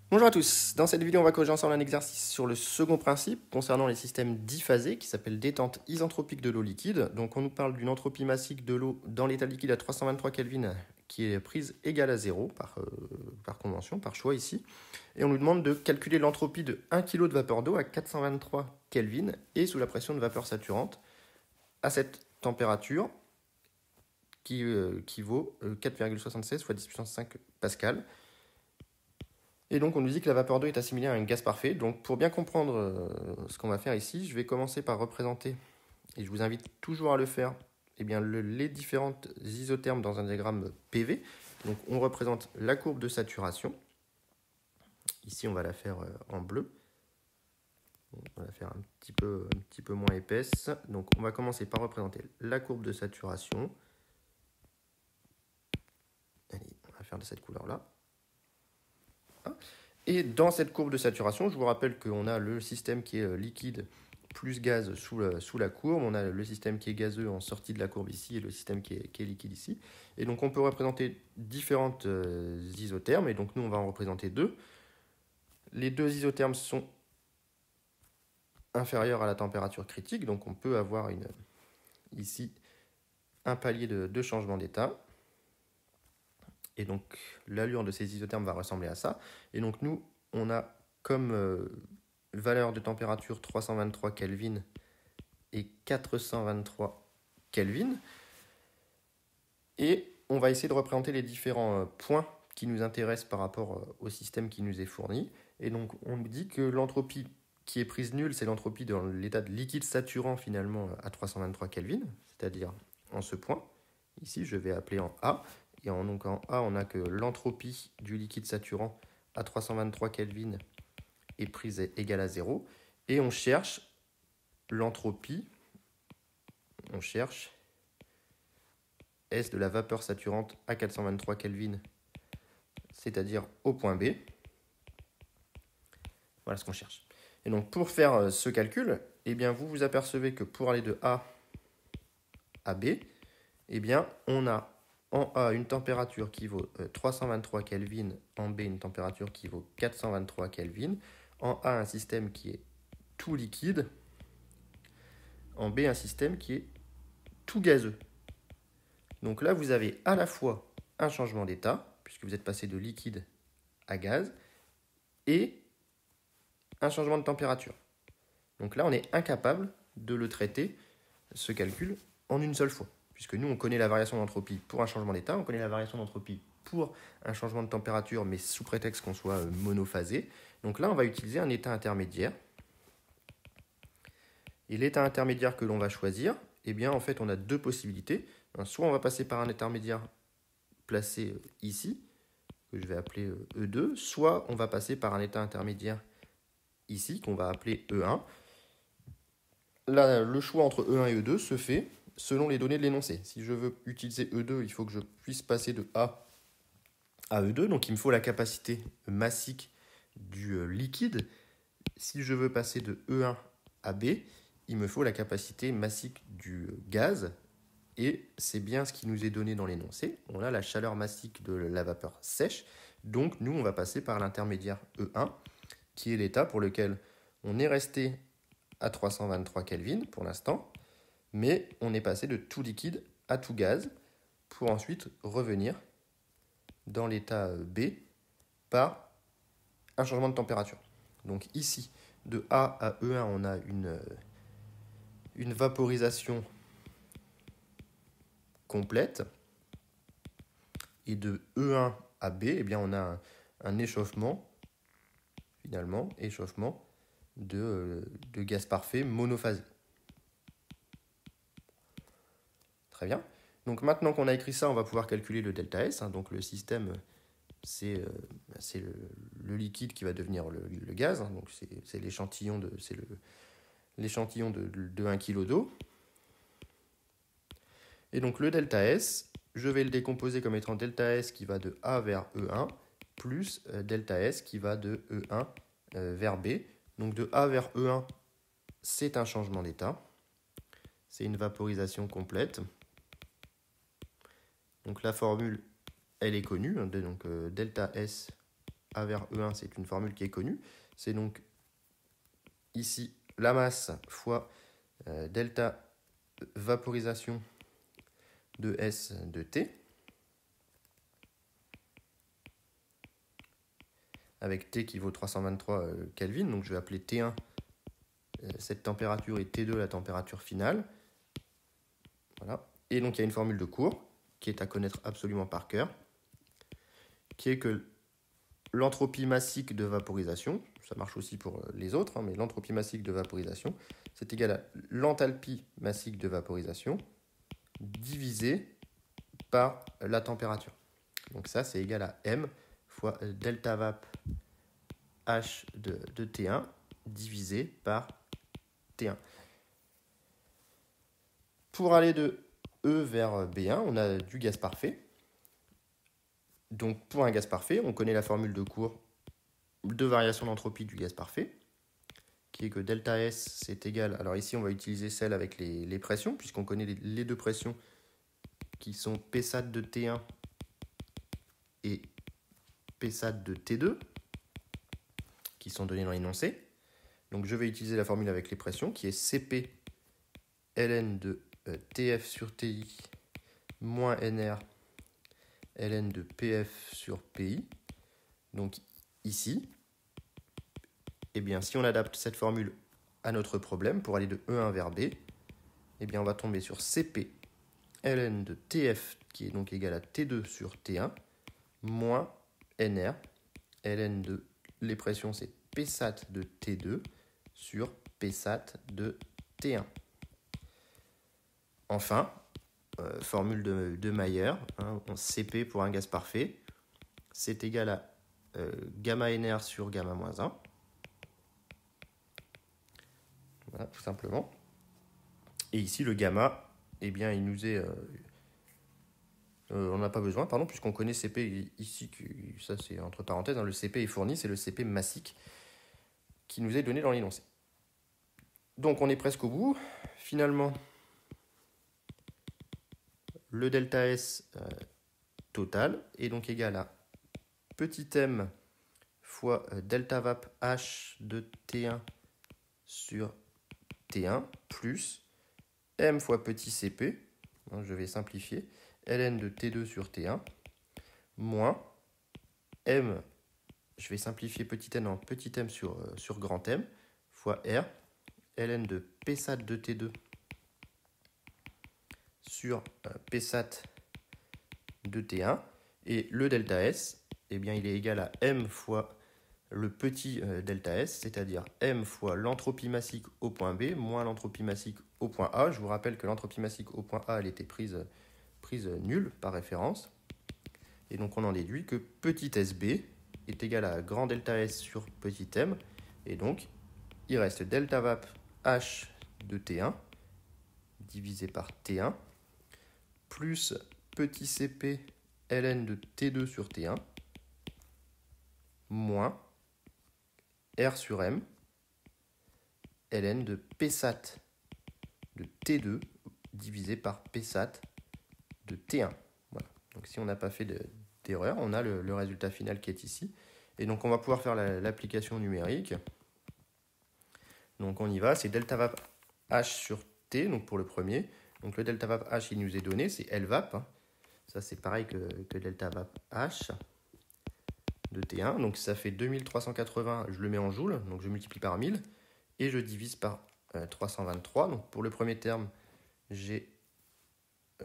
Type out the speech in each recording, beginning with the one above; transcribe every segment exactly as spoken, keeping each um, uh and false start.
Bonjour à tous, dans cette vidéo on va corriger ensemble un exercice sur le second principe concernant les systèmes diphasés qui s'appelle détente isentropique de l'eau liquide. Donc on nous parle d'une entropie massique de l'eau dans l'état liquide à trois cent vingt-trois Kelvin qui est prise égale à zéro par, euh, par convention, par choix ici. Et on nous demande de calculer l'entropie de un kilo de vapeur d'eau à quatre cent vingt-trois Kelvin et sous la pression de vapeur saturante à cette température qui, euh, qui vaut quatre virgule soixante-seize fois dix puissance cinq pascal. Et donc on nous dit que la vapeur d'eau est assimilée à un gaz parfait. Donc pour bien comprendre euh, ce qu'on va faire ici, je vais commencer par représenter, et je vous invite toujours à le faire, eh bien, le, les différentes isothermes dans un diagramme P V. Donc on représente la courbe de saturation. Ici on va la faire euh, en bleu. On va la faire un petit peu, un petit peu moins épaisse. Donc on va commencer par représenter la courbe de saturation. Allez, on va faire de cette couleur-là. Et dans cette courbe de saturation, je vous rappelle qu'on a le système qui est liquide plus gaz sous la, sous la courbe, on a le système qui est gazeux en sortie de la courbe ici et le système qui est, qui est liquide ici. Et donc on peut représenter différentes euh, isothermes, et donc nous on va en représenter deux. Les deux isothermes sont inférieurs à la température critique, donc on peut avoir une, ici un palier de, de changement d'état. Et donc, l'allure de ces isothermes va ressembler à ça. Et donc, nous, on a comme euh, valeur de température trois cent vingt-trois Kelvin et quatre cent vingt-trois Kelvin. Et on va essayer de représenter les différents euh, points qui nous intéressent par rapport euh, au système qui nous est fourni. Et donc, on nous dit que l'entropie qui est prise nulle, c'est l'entropie dans l'état de liquide saturant, finalement, à trois cent vingt-trois Kelvin, c'est-à-dire en ce point. Ici, je vais appeler en A. Et en, donc en A, on a que l'entropie du liquide saturant à trois cent vingt-trois Kelvin est prise égale à zéro. Et on cherche l'entropie, on cherche S de la vapeur saturante à quatre cent vingt-trois Kelvin, c'est-à-dire au point B. Voilà ce qu'on cherche. Et donc pour faire ce calcul, eh bien, vous vous apercevez que pour aller de A à B, eh bien, on a en A une température qui vaut trois cent vingt-trois Kelvin, en B une température qui vaut quatre cent vingt-trois Kelvin, en A un système qui est tout liquide, en B un système qui est tout gazeux. Donc là vous avez à la fois un changement d'état, puisque vous êtes passé de liquide à gaz, et un changement de température. Donc là on est incapable de le traiter, ce calcul, en une seule fois. Puisque nous, on connaît la variation d'entropie pour un changement d'état, on connaît la variation d'entropie pour un changement de température, mais sous prétexte qu'on soit monophasé. Donc là, on va utiliser un état intermédiaire. Et l'état intermédiaire que l'on va choisir, eh bien, en fait, on a deux possibilités. Soit on va passer par un intermédiaire placé ici, que je vais appeler E deux, soit on va passer par un état intermédiaire ici, qu'on va appeler E un. Là, le choix entre E un et E deux se fait selon les données de l'énoncé. Si je veux utiliser E deux, il faut que je puisse passer de A à E deux. Donc, il me faut la capacité massique du liquide. Si je veux passer de E un à B, il me faut la capacité massique du gaz. Et c'est bien ce qui nous est donné dans l'énoncé. On a la chaleur massique de la vapeur sèche. Donc, nous, on va passer par l'intermédiaire E un, qui est l'état pour lequel on est resté à trois cent vingt-trois Kelvin pour l'instant. Mais on est passé de tout liquide à tout gaz pour ensuite revenir dans l'état B par un changement de température. Donc ici, de A à E un, on a une, une vaporisation complète. Et de E un à B, eh bien, on a un, un échauffement, finalement, échauffement de, de gaz parfait monophasé. Très bien. Donc maintenant qu'on a écrit ça, on va pouvoir calculer le delta S. Hein. Donc le système, c'est euh, le, le liquide qui va devenir le, le gaz. Hein. Donc c'est l'échantillon de, l'échantillon de, de un kilo d'eau. Et donc le delta S, je vais le décomposer comme étant delta S qui va de A vers E un, plus euh, delta S qui va de E un euh, vers B. Donc de A vers E un, c'est un changement d'état. C'est une vaporisation complète. Donc la formule, elle est connue, donc euh, delta S A vers E un, c'est une formule qui est connue. C'est donc ici la masse fois euh, delta vaporisation de S de T, avec T qui vaut trois cent vingt-trois Kelvin. Donc je vais appeler T un euh, cette température et T deux la température finale. Voilà. Et donc il y a une formule de cours qui est à connaître absolument par cœur, qui est que l'entropie massique de vaporisation, ça marche aussi pour les autres, hein, mais l'entropie massique de vaporisation, c'est égal à l'enthalpie massique de vaporisation divisé par la température. Donc ça, c'est égal à M fois delta vap H de, de T un divisé par T un. Pour aller de E vers B un, on a du gaz parfait. Donc pour un gaz parfait, on connaît la formule de cours de variation d'entropie du gaz parfait, qui est que delta S, c'est égal... Alors ici, on va utiliser celle avec les, les pressions, puisqu'on connaît les, les deux pressions qui sont Psat de T un et Psat de T deux, qui sont données dans l'énoncé. Donc je vais utiliser la formule avec les pressions, qui est Cp ln de euh, Tf sur Ti moins Nr ln de Pf sur Pi. Donc ici, eh bien, si on adapte cette formule à notre problème pour aller de E un vers B, eh bien, on va tomber sur Cp ln de Tf, qui est donc égal à T deux sur T un, moins Nr, ln de, les pressions, c'est Psat de T deux sur Psat de T un. Enfin, euh, formule de, de Mayer, hein, Cp pour un gaz parfait, c'est égal à euh, gamma Nr sur gamma moins un. Voilà, tout simplement. Et ici, le gamma, eh bien, il nous est... Euh, euh, on n'a pas besoin, pardon, puisqu'on connaît Cp ici, ça c'est entre parenthèses, hein, le Cp est fourni, c'est le Cp massique qui nous est donné dans l'énoncé. Donc on est presque au bout. Finalement, le delta S euh, total est donc égal à petit m fois euh, delta vap H de T un sur T un plus m fois petit Cp, hein, je vais simplifier, ln de T deux sur T un, moins m, je vais simplifier petit n en petit m sur, euh, sur grand M, fois R, ln de Psat de T deux sur euh, Psat de T un, et le delta S, eh bien, il est égal à m fois le petit euh, delta S, c'est-à-dire m fois l'entropie massique au point B moins l'entropie massique au point A. Je vous rappelle que l'entropie massique au point A, elle était prise, prise nulle par référence. Et donc on en déduit que petit sb est égal à grand delta S sur petit m. Et donc il reste delta vap H de T un divisé par T un plus petit Cp ln de T deux sur T un moins R sur M, ln de Psat de T deux divisé par Psat de T un. Voilà. Donc si on n'a pas fait d'erreur, on a le, le résultat final qui est ici. Et donc on va pouvoir faire l'application la, numérique. Donc on y va, c'est delta vap H sur T, donc pour le premier. Donc le delta vap H, il nous est donné, c'est L vap. Hein. Ça c'est pareil que, que delta vap H de T un, donc ça fait deux mille trois cent quatre-vingts, je le mets en joules, donc je multiplie par mille, et je divise par euh, trois cent vingt-trois, donc pour le premier terme, j'ai euh,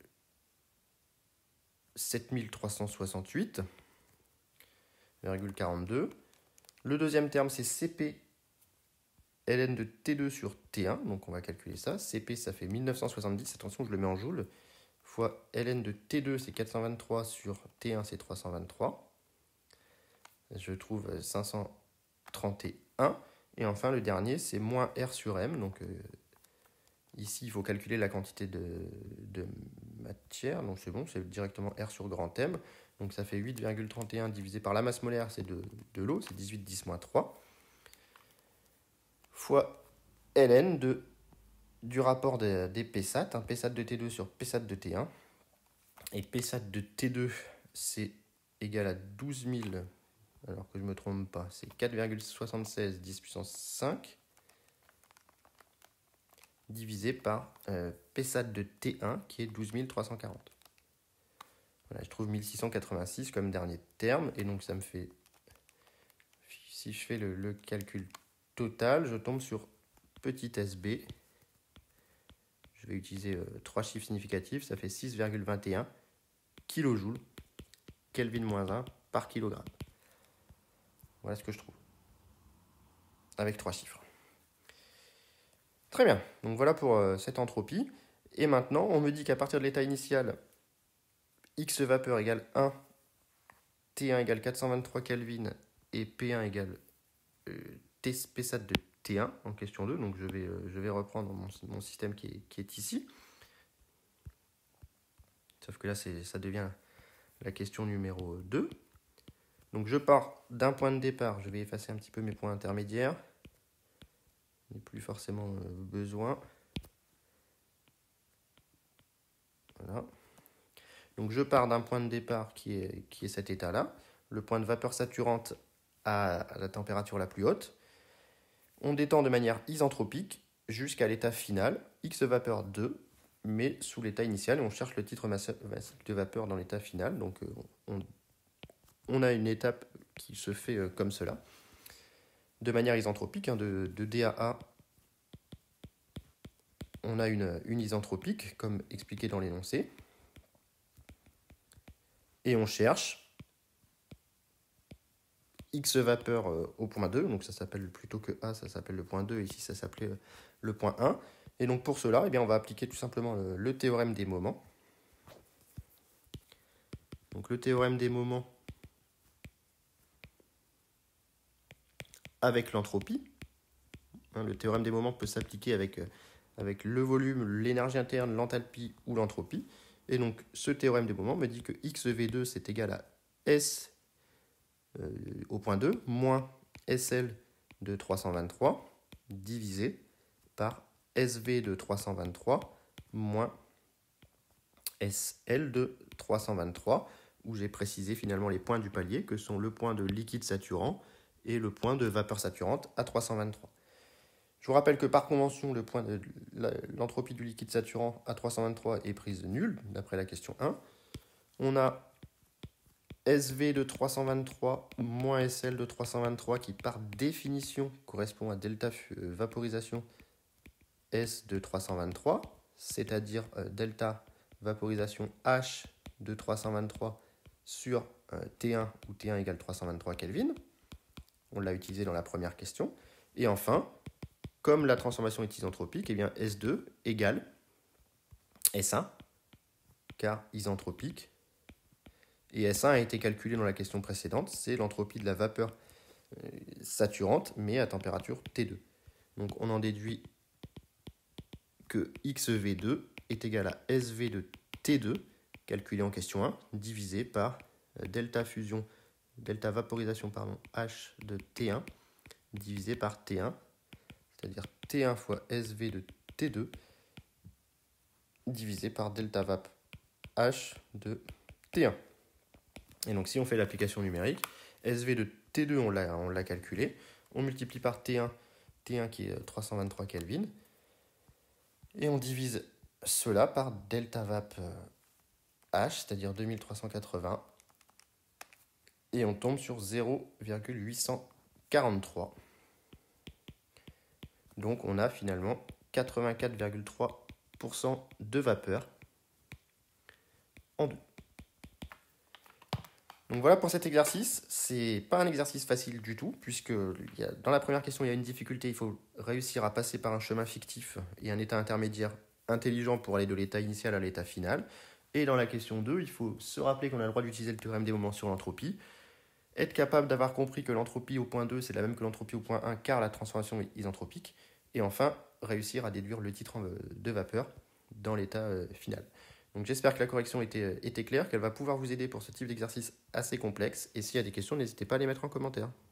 sept mille trois cent soixante-huit virgule quarante-deux. Le deuxième terme, c'est Cp ln de T deux sur T un, donc on va calculer ça, Cp ça fait mille neuf cent soixante-dix, attention je le mets en joules, fois ln de T deux c'est quatre cent vingt-trois sur T un c'est trois cent vingt-trois. Je trouve cinq cent trente et un. Et enfin, le dernier, c'est moins R sur M. Donc, euh, ici, il faut calculer la quantité de, de matière. Donc, c'est bon, c'est directement R sur grand M. Donc, ça fait huit virgule trente et un divisé par la masse molaire, c'est de, de l'eau, c'est dix-huit dix moins trois. Fois ln de, du rapport des, des Psat. Hein, Psat de T deux sur Psat de T un. Et Psat de T deux, c'est égal à douze mille alors que je ne me trompe pas, c'est quatre virgule soixante-seize dix puissance cinq divisé par euh, P S A T de T un qui est douze mille trois cent quarante. Voilà, je trouve mille six cent quatre-vingt-six comme dernier terme, et donc ça me fait, si je fais le, le calcul total, je tombe sur petit S B. Je vais utiliser euh, trois chiffres significatifs, ça fait six virgule vingt et un kilojoules, Kelvin moins un par kilogramme. Voilà ce que je trouve, avec trois chiffres. Très bien, donc voilà pour euh, cette entropie. Et maintenant, on me dit qu'à partir de l'état initial, X vapeur égale un, T un égale quatre cent vingt-trois Kelvin et P un égale euh, P S A T de T un en question deux. Donc je vais, euh, je vais reprendre mon, mon système qui est, qui est ici. Sauf que là, ça devient la question numéro deux. Donc je pars d'un point de départ. Je vais effacer un petit peu mes points intermédiaires. Je n'ai plus forcément euh, besoin. Voilà. Donc je pars d'un point de départ qui est, qui est cet état-là. Le point de vapeur saturante à la température la plus haute. On détend de manière isentropique jusqu'à l'état final, X vapeur deux, mais sous l'état initial, et on cherche le titre massif de vapeur dans l'état final. Donc on, on a une étape qui se fait comme cela, de manière isentropique, hein, de, de D à A. On a une, une isentropique, comme expliqué dans l'énoncé, et on cherche X vapeur euh, au point deux, donc ça s'appelle plutôt que A, ça s'appelle le point deux, et ici ça s'appelait euh, le point un. Et donc pour cela, eh bien, on va appliquer tout simplement le, le théorème des moments. Donc le théorème des moments avec l'entropie. Hein, le théorème des moments peut s'appliquer avec, euh, avec le volume, l'énergie interne, l'enthalpie ou l'entropie. Et donc ce théorème des moments me dit que X V deux c'est égal à S Euh, au point deux, moins S L de trois cent vingt-trois, divisé par S V de trois cent vingt-trois, moins S L de trois cent vingt-trois, où j'ai précisé finalement les points du palier, que sont le point de liquide saturant et le point de vapeur saturante à trois cent vingt-trois. Je vous rappelle que par convention, le point de l'entropie du liquide saturant à trois cent vingt-trois est prise nulle, d'après la question un. On a S V de trois cent vingt-trois moins S L de trois cent vingt-trois qui par définition correspond à delta vaporisation S de trois cent vingt-trois, c'est-à-dire euh, delta vaporisation H de trois cent vingt-trois sur euh, T un où T un égale trois cent vingt-trois Kelvin. On l'a utilisé dans la première question. Et enfin, comme la transformation est isentropique, eh bien S deux égale S un, car isentropique. Et S un a été calculé dans la question précédente, c'est l'entropie de la vapeur saturante, mais à température T deux. Donc on en déduit que X V deux est égal à S V de T deux, calculé en question un, divisé par delta fusion, delta vaporisation, pardon, H de T un, divisé par T un, c'est-à-dire T un fois S V de T deux, divisé par delta vap H de T un. Et donc si on fait l'application numérique, S V de T deux, on l'a, on l'a calculé, on multiplie par T un, T un qui est trois cent vingt-trois Kelvin, et on divise cela par delta vap H, c'est-à-dire deux mille trois cent quatre-vingts, et on tombe sur zéro virgule huit cent quarante-trois. Donc on a finalement quatre-vingt-quatre virgule trois pour cent de vapeur en deux. Donc voilà pour cet exercice. C'est pas un exercice facile du tout, puisque il y a, dans la première question, il y a une difficulté. Il faut réussir à passer par un chemin fictif et un état intermédiaire intelligent pour aller de l'état initial à l'état final. Et dans la question deux, il faut se rappeler qu'on a le droit d'utiliser le théorème des moments sur l'entropie, être capable d'avoir compris que l'entropie au point deux, c'est la même que l'entropie au point un, car la transformation est isentropique, et enfin, réussir à déduire le titre de vapeur dans l'état final. Donc j'espère que la correction était, était claire, qu'elle va pouvoir vous aider pour ce type d'exercice assez complexe. Et s'il y a des questions, n'hésitez pas à les mettre en commentaire.